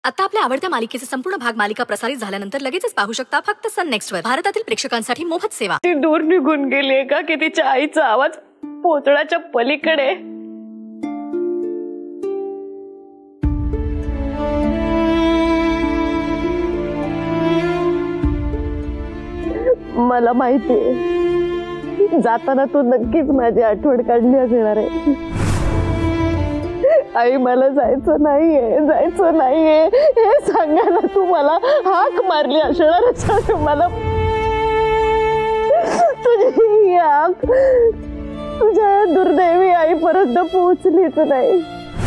आता आपल्या आवडत्या मालिकेचे संपूर्ण भाग मालिका प्रसारित झाल्यानंतर लगेचच पाहू शकता फक्त सन नेक्स्ट वर. भारतातील प्रेक्षकांसाठी मोफत सेवा. ती दूर निघून गेलीये का की तिच्या आईचा आवाज पोचण्याच्या पलीकडे? मला माहितीये जाताना तू नक्कीच माझी आठवण काढली असणार आहे. आई मला जायचं नाहीये हे सांगायला तू मला हाक मारली असणार. मला तुझी हाक तुझ्या दुर्दैवी आईपर्यंत पोहोचलीच नाही.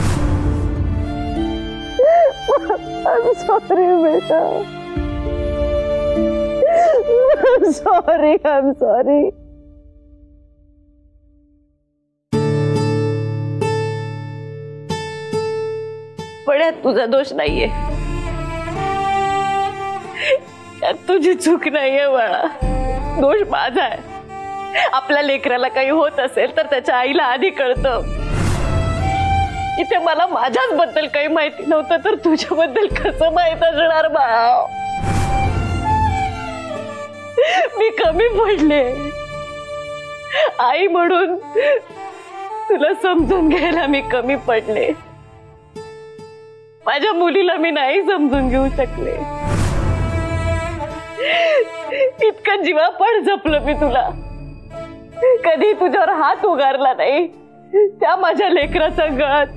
सॉरी बेटा. I'm sorry. पण यात तुझा दोष नाहीये, यात तुझी चूक नाहीये बाळा. दोष माझा आहे. आपल्या लेकराला काही होत असेल तर त्याच्या आईला आधी कळतं. इथे मला माझ्याच बद्दल काही माहिती नव्हतं तर तुझ्याबद्दल कसं माहित असणार बाळा? मी कमी पडले आई म्हणून. तुला समजून घ्यायला मी कमी पडले. माझ्या मुलीला मी नाही समजून घेऊ शकले. इतकं जीवापाड जपलं मी तुला. कधी तुझ्यावर हात उगारला नाही. त्या माझ्या लेकराचा गळ्यात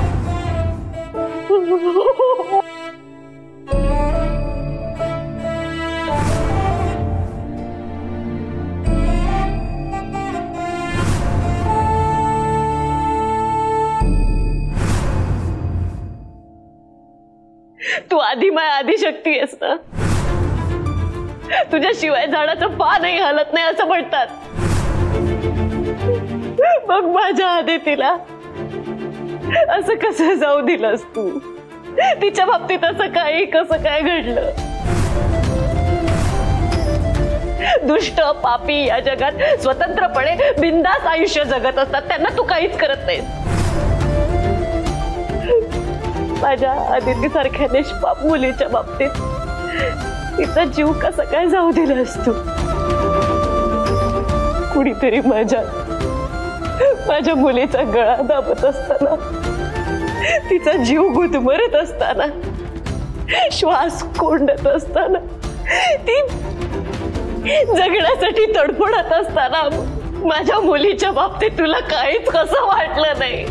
तू आदिमाय आदिशक्ती आहेस ना. तुझ्याशिवाय झाडाचं पानही हलत नाही असं म्हणतात. मग माझ्या आदितीला असं कसं जाऊ दिलंस तू? तिच्या बाबतीत असं काही कसं काय घडलं? दुष्ट पापी या जगात स्वतंत्रपणे बिनधास्त आयुष्य जगत असतात. त्यांना तू काहीच करत नाहीस. माझ्या आदिती सारख्या निष्पाप मुलीच्या बाबतीत तिचा जीव कसा काय जाऊ दिला असतो? कुणीतरी माझ्या मुलीचा गळा दाबत असताना, तिचा जीव गुदमरत असताना, श्वास कोंडत असताना, ती जगण्यासाठी तडफडत असताना माझ्या मुलीच्या बाबतीत तुला काहीच कसं वाटलं नाही?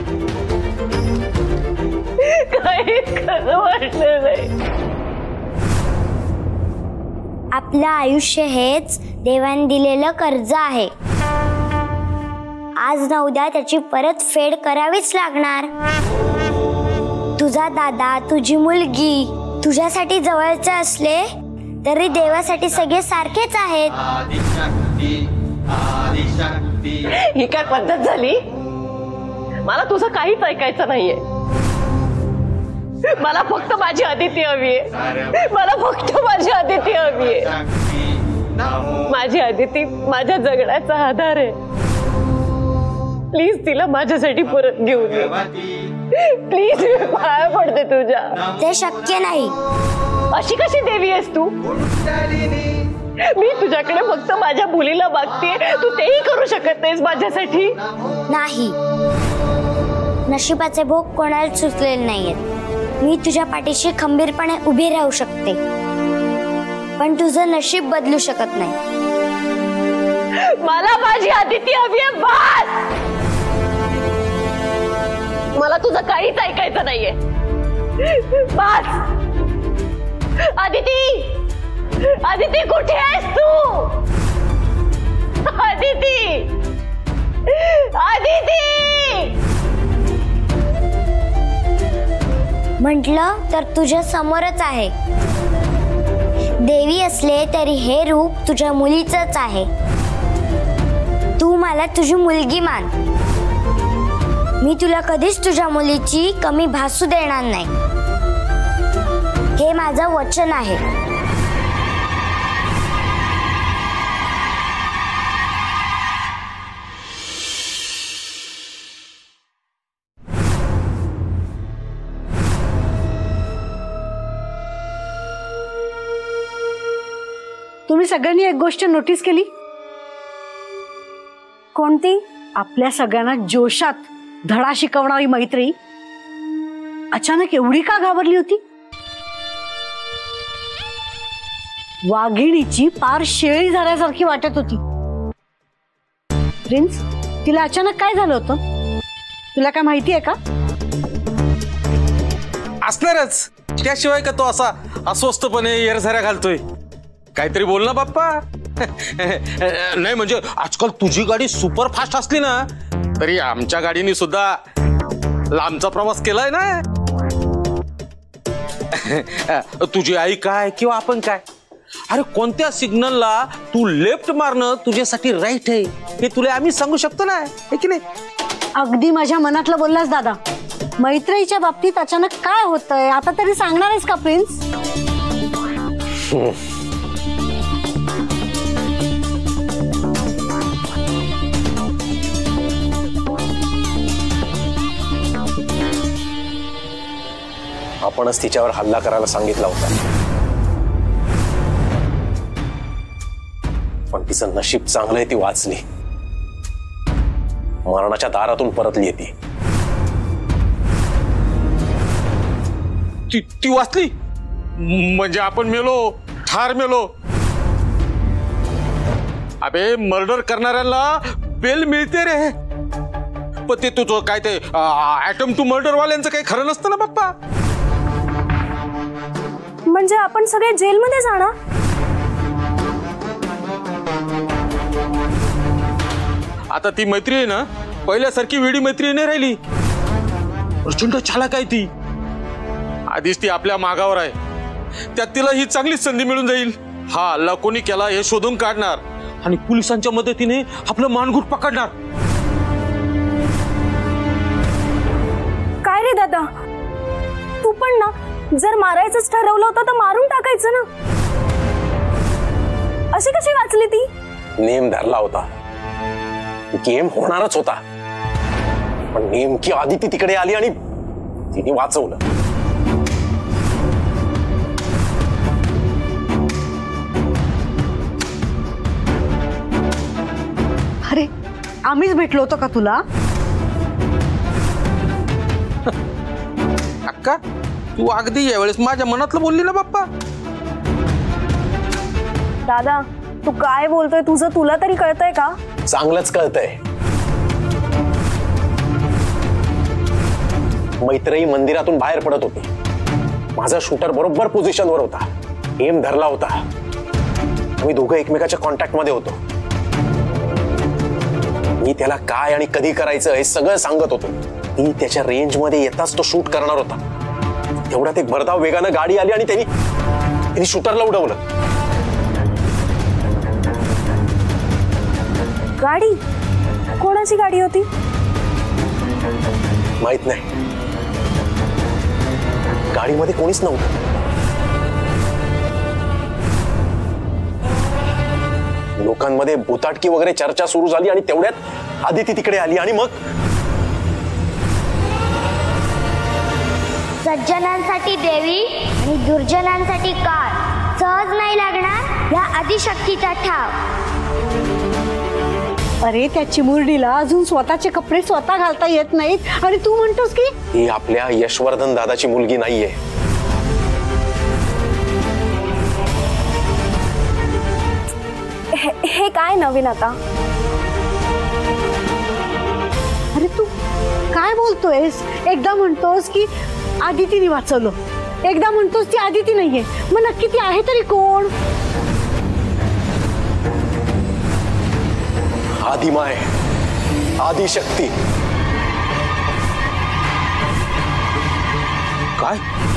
काहीच कसं वाटलं नाही? आपलं आयुष्य हेच देवाने दिलेलं कर्ज आहे. आज न उद्या त्याची परतफेड करावीच लागणार. तुझा दादा, तुझी मुलगी तुझ्यासाठी जवळचे असले तरी देवासाठी सगळे सारखेच आहेत. ही काय पद्धत झाली? मला तुझं काहीच ऐकायचं नाहीये. मला फक्त माझी आदिती हवी आहे. मला फक्त माझी आदिती हवी आहे. माझी आदिती माझ्या जगण्याचा आधार आहे. प्लीज तिला माझ्यासाठी परत घेऊन ये. प्लीज मी पाया पडते तुझ्या. ते शक्य नाही. अशी कशी देवी आहेस तू? मी तुझ्याकडे फक्त माझ्या मुलीला मागतेय. तू तेही करू शकत नाहीस माझ्यासाठी? नाही. नशिबाचे भोग कोणाला सुचलेले नाहीयेत. मी तुझ्या पाठीशी खंबीरपणे उभी राहू शकते पण तुझं नशीब बदलू शकत नाही. मला माझी आदिती हवी आहे. बस. मला तुझं काहीच ऐकायचं नाहीये. बस. आदिती, आदिती कुठे आहेस तू? आदिती, आदिती. म्हटलं तर तुझ्या समोरच आहे. देवी असले तरी हे रूप तुझ्या मुलीचंच आहे. तू मला तुझी मुलगी मान. मी तुला कधीच तुझ्या मुलीची कमी भासू देणार नाही. हे माझं वचन आहे. तुम्ही सगळ्यांनी एक गोष्ट नोटीस केली? कोणती? आपल्या सगळ्यांना जोशात धडा शिकवणारी मैत्री अचानक एवढी का घाबरली होती? वाघिणीची पार शेळी झाल्यासारखी वाटत होती. प्रिन्स, तिला अचानक काय झालं होतं? तुला काय माहिती आहे का? असणारच, त्याशिवाय का तो असा अस्वस्थपणे येरझाऱ्या घालतोय. काहीतरी बोल ना बाप्पा. नाही म्हणजे आजकाल तुझी गाडी सुपर फास्ट असली ना तरी आमच्या गाडीने सुद्धा लांबचा प्रवास केलाय ना. तुझी आई काय किंवा आपण काय, अरे कोणत्या सिग्नलला तू लेफ्ट मारणं तुझ्यासाठी राईट आहे हे तुला आम्ही सांगू शकतो ना, हे की नाही? अगदी माझ्या मनातलं बोललास दादा. मैत्रीच्या बाबतीत अचानक काय होतंय आता तरी सांगणार आहेस का प्रिन्स? आपणच तिच्यावर हल्ला करायला सांगितला होता, पण तिचं नशीब चांगलंय, ती वाचली. मरणाच्या दारातून परतली ती. ती वाचली म्हणजे आपण मेलो, ठार मेलो. अबे मर्डर करणाऱ्यांना बेल मिळते रे. पण ते तुझं काय ते ॲटम टू मर्डर वाल्यांचं काही खरं नसतं ना बाप्पा. म्हणजे आपण सगळे जेलमध्ये जाणार? आता ती मैत्री आहे ना पहिल्यासारखी वेडी मैत्री नाही राहिली. प्रचंड चालाक आहे ती. आधीच ती आपल्या मागावर आहे, त्यात तिला ही चांगलीच संधी मिळून जाईल. हा हल्ला कोणी केला हे शोधून काढणार आणि पोलिसांच्या मदतीने आपलं मानगूट पकडणार. काय रे दादा, तू पण ना जर मारायचंच ठरवलं होतं तर मारून टाकायचं ना. अशी कशी वाचली ती? नेम धरला होता, गेम होणारच होता, पण नेमकी आदिती तिकडे आली आणि तिने वाचवलं. अरे आम्हीच भेटलो होतो का तुला? अक्का तू अगदी यावेळेस माझ्या मनातलं बोलली ना बाप्पा. दादा तू काय बोलतोय? तुझं तुला तरी कळतंय का? चांगलंच कळतंय. मैत्री मंदिरातून बाहेर पडत होती. माझा शूटर बरोबर पोझिशनवर होता, एम धरला होता. आम्ही दोघं एकमेकाच्या कॉन्टॅक्ट मध्ये होतो. मी त्याला काय आणि कधी करायचं हे सगळं सांगत होतो. मी त्याच्या रेंज मध्ये येताच तो शूट करणार होता. तेवढ्यात एक भरधाव वेगानं गाडी आली आणि त्यांनी शूटरला उडवलं. गाडी? कोणाची गाडी होती? माहित नाही, गाडीमध्ये कोणीच नव्हतं. लोकांमध्ये भुताटकी वगैरे चर्चा सुरू झाली आणि तेवढ्यात आदिती तिकडे आली आणि मग सज्जनांसाठी देवी आणि दुर्जनांसाठी काळ. सहज नाही लागणार या आदिशक्तीचा ठाव. अरे त्या चिमुरडीला अजून स्वतःचे कपडे स्वतः घालता येत नाहीत आणि तू म्हणतोस की ही आपल्या यशवर्धन दादाची मुलगी नाहीये. हे काय नवीन आता? अरे तू काय बोलतोयस? एकदा म्हणतोस की आदितीने वाचवलं, एकदा म्हणतोस ती आदिती नाहीये. मग नक्की ती आहे तरी कोण? आदिमाय, आदिशक्ती. काय?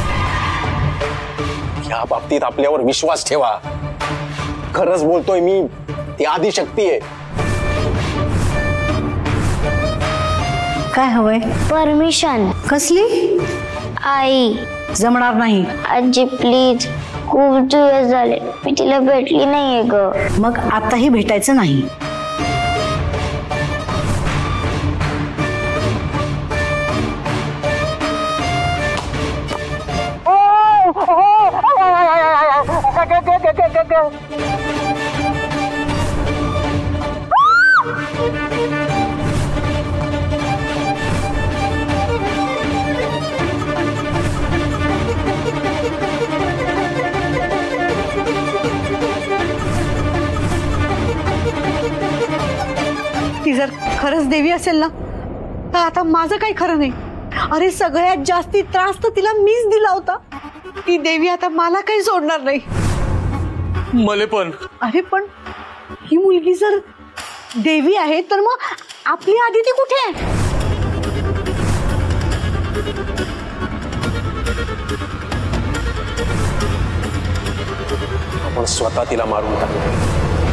या बाबतीत आपल्यावर विश्वास ठेवा. खरंच बोलतोय मी, ती आदिशक्ती आहे. काय हवंय? परमिशन. कसली? आई. जमणार नाही. आजी प्लीज, खूप दिवस झाले मी तिला भेटली नाहीये ग. मग आताही भेटायचं नाही. खरंच देवी असेल ना तर आता माझं काही खरं नाही. अरे सगळ्यात जास्ती त्रास तर तिला मीच दिला होता. ती देवी आता मला काही सोडणार नाही. मले पण. अरे पण ही मुलगी जर देवी आहे तर मग आपली आदिती कुठे आहे? आपण स्वतः तिला मारून टाकू.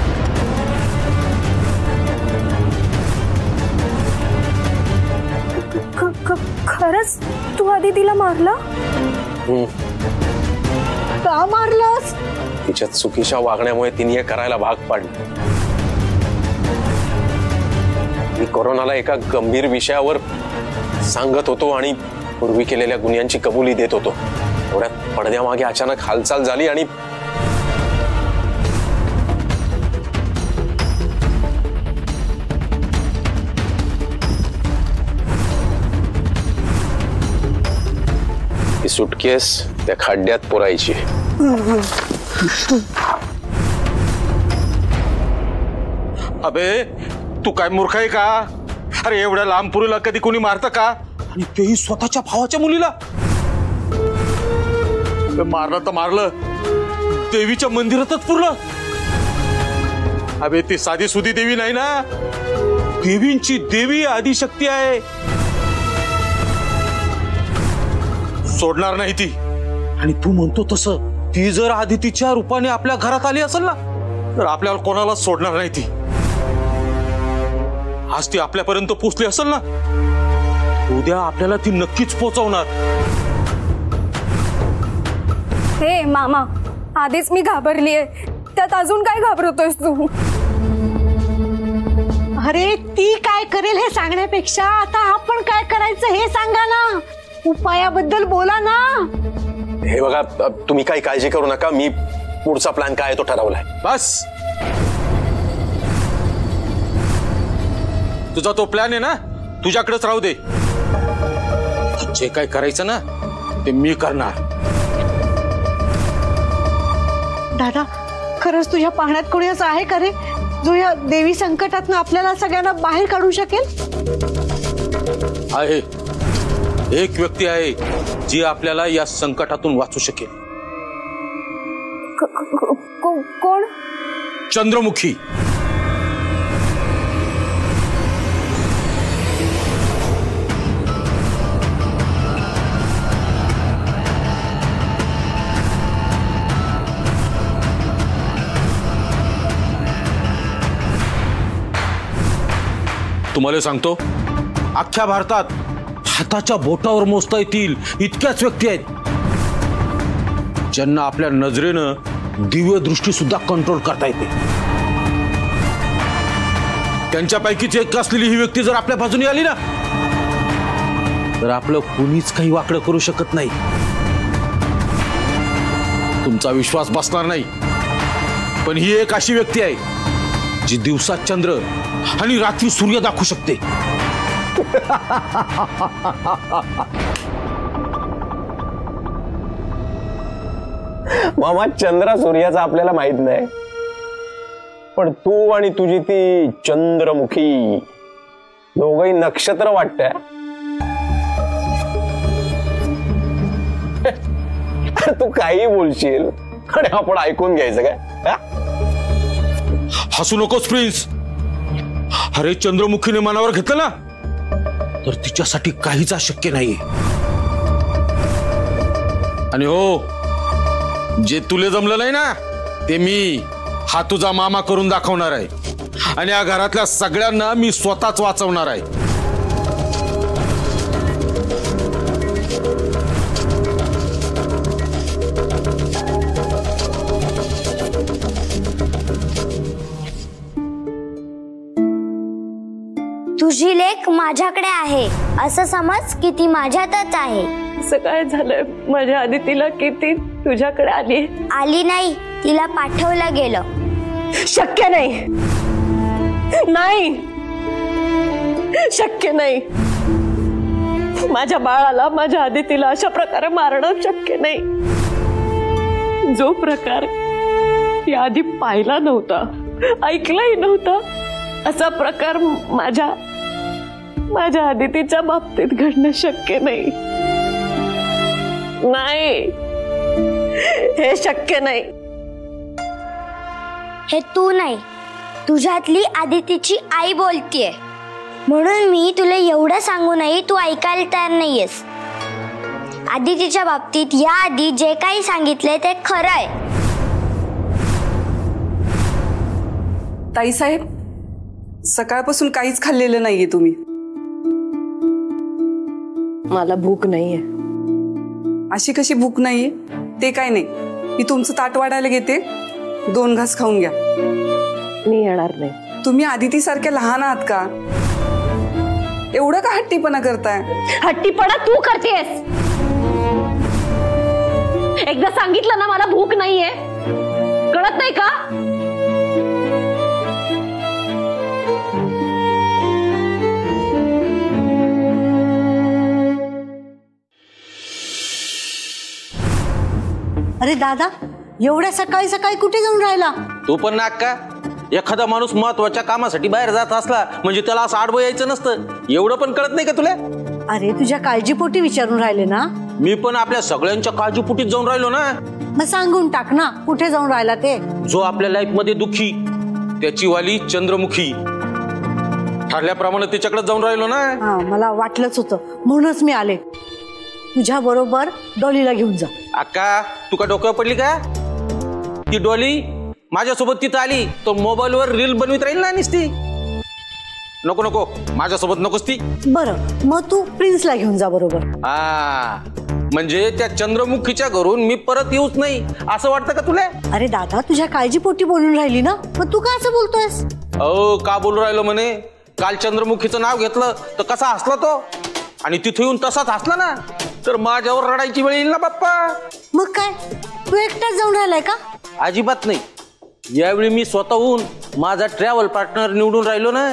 खरंच तू आदितीला मारलं? का मारलंस? तिच्या चुकीच्या वागण्यामुळे तिने हे करायला भाग पाडलं. मी कोरोनाला एका गंभीर विषयावर सांगत होतो आणि पूर्वी केलेल्या गुन्ह्यांची कबुली देत होतो. एवढ्यात पडद्यामागे अचानक हालचाल झाली आणि ती सुटकेस त्या खड्ड्यात पुरायची. अबे तू काय मूर्ख आहे का? अरे एवढ्या लांब पुरीला कधी कोणी मारतं का? आणि तेही स्वतःच्या भावाच्या मुलीला. मारलं तर मारलं, देवीच्या मंदिरातच पुरलं. अबे ती साधी सुधी देवी नाही ना, देवींची देवी आदिशक्ती आहे. सोडणार नाही ती. आणि तू म्हणतो तसं ती जर आदितीच्या रूपाने आपल्या घरात आली असेल ना तर आपल्याला कोणाला सोडणार नाही ती. आज ती आपल्यापर्यंत पोहोचली असेल ना उद्या आपल्याला ती नक्कीच पोहोचवणार. हे मामा, आधीच मी घाबरलीये, त्यात अजून काय घाबरतोयस तू? अरे ती काय करेल हे सांगण्यापेक्षा आता आपण काय करायचं हे सांगा ना. उपायाबद्दल बोला ना. हे बघा, तुम्ही काही काळजी करू नका. मी पुढचा प्लॅन काय आहे तो ठरवलाय. बस तुझा तो प्लॅन आहे ना तुझ्याकडेच राहू दे. जे काय करायचं ना ते मी करणार. दादा खरंच तुझ्या पाहण्यात कोणी असं आहे का रे जो या देवी संकटातनं आपल्याला सगळ्यांना बाहेर काढू शकेल? आहे, एक व्यक्ती आहे जी आपल्याला या संकटातून वाचू शकेल. कोण? चंद्रमुखी. तुम्हाला सांगतो, अख्ख्या भारतात हाताच्या बोटावर मोजता येतील इतक्याच व्यक्ती आहेत ज्यांना आपल्या नजरेनं दिव्य दृष्टी सुद्धा कंट्रोल करता येते. त्यांच्यापैकीच एक असलेली ही व्यक्ती जर आपल्या बाजूने आली ना तर आपलं कुणीच काही वाकडं करू शकत नाही. तुमचा विश्वास बसणार नाही, पण ही एक अशी व्यक्ती आहे जी दिवसात चंद्र आणि रात्री सूर्य दाखवू शकते. मामा, चंद्र सूर्याचा आपल्याला माहित नाही, पण तू आणि तुझी ती चंद्रमुखी दोघही नक्षत्र वाटतंय. तू काही बोलशील आणि आपण ऐकून घ्यायचं काय? हसू नकोस प्रिन्स. अरे चंद्रमुखीने मनावर घेतलं ना तर तिच्यासाठी काहीच अशक्य नाही. आणि हो, जे तुले जमलं नाही ना ते मी हा तुझा मामा करून दाखवणार आहे. आणि या घरातल्या सगळ्यांना मी स्वतःच वाचवणार आहे. तुझी लेक माझ्याकडे आहे असं समज की ती माझ्यातच आहे. असं काय झालंय माझ्या आदितीला की ती तुझ्याकडे आली? आली नाही, तिला पाठवलं गेलं. शक्य नाही, नाही शक्य नाही. माझ्या बाळाला, माझ्या आदितीला अशा प्रकारे मारणं शक्य नाही. जो प्रकार ती आधी पाहिला नव्हता, ऐकलाही नव्हता, असा प्रकार माझ्या माझ्या आदितीच्या बाबतीत घडणं शक्य नाही. नाही, हे शक्य नाही. हे तू नाही, तुझ्यातली आदितीची आई बोलतीये. म्हणून मी तुला एवढं सांगूनही तू ऐकायला तयार नाहीयेस. आदितीच्या बाबतीत या आधी जे काही सांगितले ते खरं आहे. ताईसाहेब, सकाळपासून काहीच खाल्लेलं नाहीये तुम्ही. मला भूक नाहीये. अशी कशी भूक नाहीये? ते काय नाही, मी तुमचं ताट वाढायला घेते, 2 घास खाऊन घ्या. मी येणार नाही. तुम्ही आदिती सारख्या लहान आहात का? एवढं का हट्टीपणा करताय? हट्टीपणा तू करतेस. एकदा सांगितलं ना मला भूक नाहीये, कळत नाही का? अरे दादा, एवढ्या सकाळी सकाळी कुठे जाऊन राहिला? तू पण नाक का? एखादा माणूस महत्वाच्या कामासाठी बाहेर जात असला म्हणजे त्याला असं आडवं यायचं नसतं. एवढं पण कळत नाही का तुला? अरे तुझ्या काळजीपोटी विचारून राहिले ना. मी पण आपल्या सगळ्यांच्या काळजीपोटीत जाऊन राहिलो ना. मग सांगून टाक ना कुठे जाऊन राहिला ते. जो आपल्या लाईफ मध्ये दुःखी त्याची वाली चंद्रमुखी ठरल्याप्रमाणे त्याच्याकडे जाऊन राहिलो ना. हा, मला वाटलंच होतं, म्हणूनच मी आले. तुझ्या बरोबर डॉलीला घेऊन जा. अक्का, तू का डोक्यावर पडली का? ती डॉली माझ्यासोबत तिथं आली तो मोबाईलवर रील बनवित राहील ना नुसती. नको नको, माझ्यासोबत नकोस ती. बरं, मग तू प्रिन्सला घेऊन जा बरोबर. हा, म्हणजे त्या चंद्रमुखीच्या घरून मी परत येऊच नाही असं वाटतं का तुला? अरे दादा, तुझ्या काळजीपोटी बोलून राहिली ना, मग तू का असं बोलतोयस? का बोलू राहिलो म्हणे? काल चंद्रमुखीचं नाव घेतलं तर कसा हसला तो, आणि तिथे येऊन तसाच हसला ना तर माझ्यावर रडायची वेळ येईल ना बाप्पा. मग काय, तू एकटाच जाऊन राहिलाय का? अजिबात नाही. यावेळी मी स्वतःहून माझा ट्रॅव्हल पार्टनर निवडून राहिलो ना.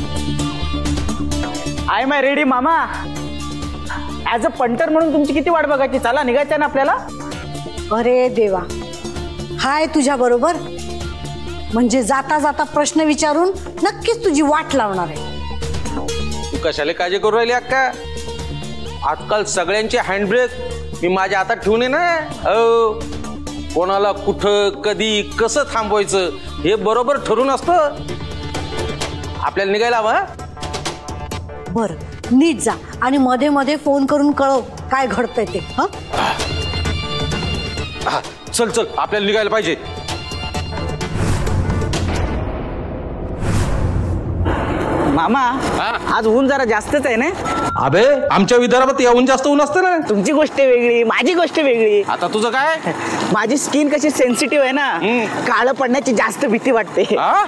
आय माय रेडी मामा. ऍज अ पंटर म्हणून तुमची किती वाट बघायची? चला निघायचं ना आपल्याला. अरे देवा, हाय तुझ्या बरोबर. म्हणजे जाता जाता प्रश्न विचारून नक्कीच तुझी वाट लावणार आहे. तू कशाला काळजी करू राहिली अक्का? आजकाल सगळ्यांचे हँडब्रेक मी माझ्या हातात ठेवून आहे ना. कोणाला कुठं कधी कसं थांबवायचं हे बरोबर ठरून असतं. आपल्याला निघायला हवं. बर, नीट जा आणि मध्ये मध्ये फोन करून कळव काय घडतंय ते. चल चल, आपल्याला निघायला पाहिजे. मामा, आज ऊन जरा जास्तच आहे ना? अबे, आमच्या विदर्भात येऊन जास्त ऊन असतं ना. तुमची गोष्ट वेगळी, माझी गोष्ट वेगळी. आता तुझं काय? माझी स्किन कशी सेन्सिटिव्ह आहे ना, काळं पडण्याची जास्त भीती वाटते.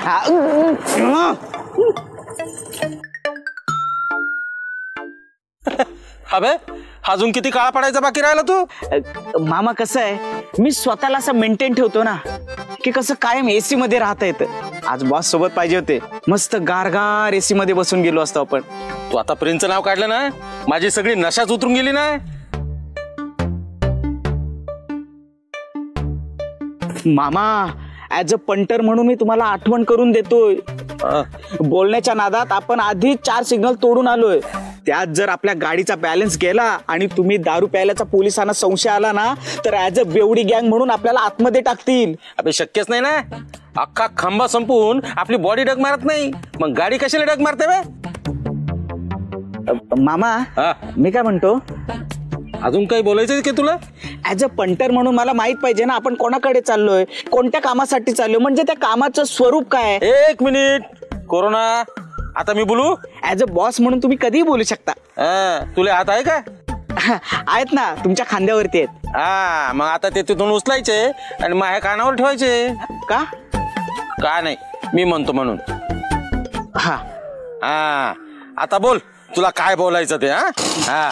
अबे, अजून किती काळा पडायचा बाकी राहिला तू? मामा, कसं आहे, मी स्वतःला असं मेंटेन ठेवतो ना की कसं कायम एसी मध्ये राहता येतं. आज बॉस सोबत पाहिजे होते, मस्त गारगार एसी मध्ये बसून गेलो असतो आपण. तू आता प्रिन्सचं नाव काढलं ना, माझी सगळी नशाच उतरून गेली ना. मामा, ऍज अ पंटर म्हणून मी तुम्हाला आठवण करून देतोय. बोलण्याच्या नादात आपण आधी 4 सिग्नल तोडून आलोय. त्यात जर आपल्या गाडीचा बॅलन्स गेला आणि तुम्ही दारू प्यायल्याचा पोलिसांना संशय आला ना तर ऍज अ बेवडी गँग म्हणून आपल्याला आतमध्ये टाकतील. अबे, शक्यच नाही ना. अख्खा खांबा संपून आपली बॉडी डग मारत नाही, मग गाडी कशाला डग मारते बे? मामा, मी काय म्हणतो, अजून काही बोलायचंय की तुला? ऍज अ पंटर म्हणून मला माहित पाहिजे ना आपण कोणाकडे चाललोय, कोणत्या कामासाठी चाललोय, म्हणजे त्या कामाचं स्वरूप काय. 1 मिनिट. कोरोना, आता मी बोलू? ऍज अ बॉस म्हणून तुम्ही कधीही बोलू शकता. तुला हात आहे का? आहेत ना, तुमच्या खांद्यावरती आहेत. मग आता ते तिथून उचलायचे आणि माझ्या कानावर ठेवायचे. का? का नाही, मी म्हणतो म्हणून. हा, आता बोल, तुला काय बोलायचं ते. हा,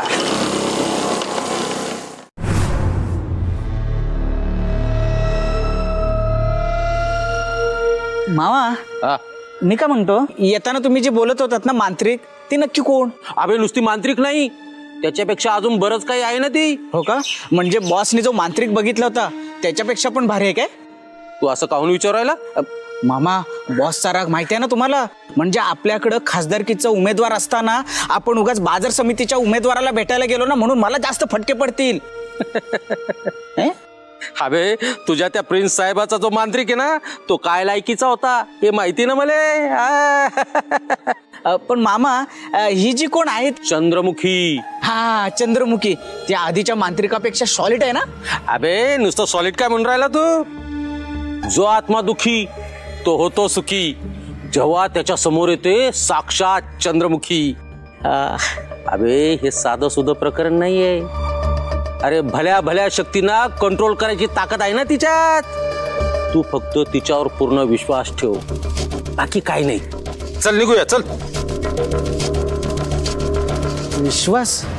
मामा, मी का म्हणतो, येताना तुम्ही जे बोलत होतात ना मांत्रिक, ते नक्की कोण? अबे, नुसती मांत्रिक नाही, त्याच्यापेक्षा अजून बरंच काही आहे ना ती. हो का? म्हणजे बॉसने जो मांत्रिक बघितला होता त्याच्यापेक्षा पण भारी आहे काय? तू असं काहून विचारायला? मामा बॉसचा राग माहिती आहे ना तुम्हाला? म्हणजे आपल्याकडं खासदारकीचा उमेदवार असताना आपण उगाच बाजार समितीच्या उमेदवाराला भेटायला गेलो ना, म्हणून मला जास्त फटके पडतील. अबे तुझ्या त्या प्रिन्स साहेबाचा जो मांत्रिक आहे ना, तो काय लायकीचा होता हे माहिती ना मला. पण मामा ही जी कोण आहेत? चंद्रमुखी. हा चंद्रमुखी, त्या आधीच्या मांत्रिकापेक्षा सॉलिड आहे ना? अबे नुसतं सॉलिड काय म्हणून राहिला तू? जो आत्मा दुखी तो होतो सुखी जेव्हा त्याच्या समोर येते साक्षात चंद्रमुखी. अबे हे साधं सुधं प्रकरण नाहीये. अरे भल्या भल्या शक्तींना कंट्रोल करायची ताकद आहे ना तिच्यात. तू फक्त तिच्यावर पूर्ण विश्वास ठेव, बाकी काही नाही. चल निघूया चल. विश्वास?